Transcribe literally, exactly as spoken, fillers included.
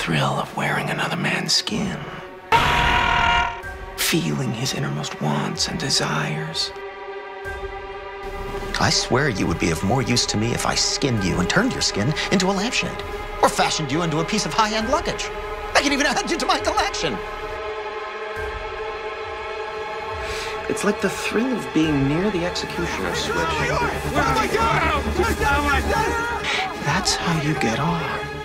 thrill of wearing another man's skin. Feeling his innermost wants and desires. I swear you would be of more use to me if I skinned you and turned your skin into a lampshade. Or fashioned you into a piece of high-end luggage. I can even add you to my collection. It's like the thrill of being near the executioner's switch. Where am I going? That's how you get off.